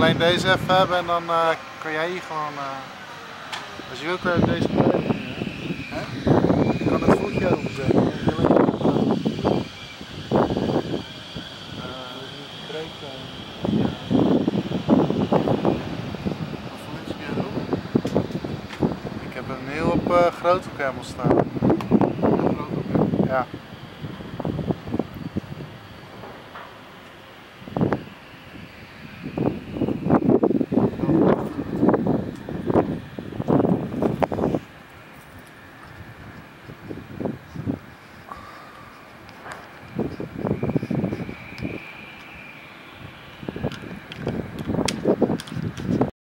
alleen deze even hebben en dan kan jij hier gewoon, als je wil kun je deze bewegen. Je kan het voetje overzetten. Ik heb hem nu op grote camel staan. Ja.